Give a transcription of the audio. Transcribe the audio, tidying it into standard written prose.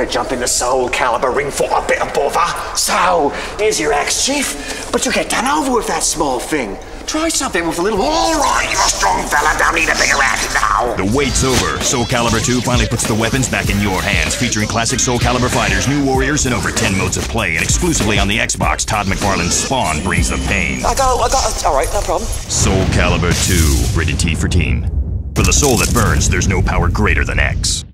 to jump in the SoulCalibur ring for a bit of bother. So, here's your axe, Chief. But you get done over with that small thing. Try something with a little... All right, you're a strong fella. Don't need a bigger axe now. The wait's over. SoulCalibur II finally puts the weapons back in your hands, featuring classic SoulCalibur fighters, new warriors, and over 10 modes of play. And exclusively on the Xbox, Todd McFarlane's Spawn brings the pain. I got all right, no problem. SoulCalibur II, rated T for teen. For the soul that burns, there's no power greater than X.